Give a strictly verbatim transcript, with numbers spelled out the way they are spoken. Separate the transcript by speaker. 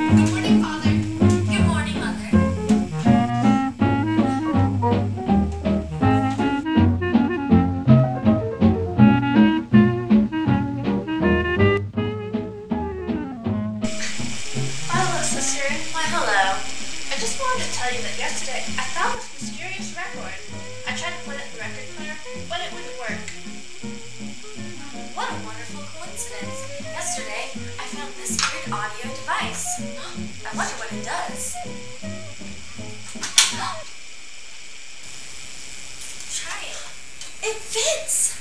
Speaker 1: Good morning, Father. Good morning, Mother. Hello, sister. Why, hello. I just wanted to tell you that yesterday I found this mysterious record. I tried to play it in the record player, but it wouldn't work. What a wonderful coincidence. Yesterday, I found this weird audio device. I wonder what it does. Try it. It fits!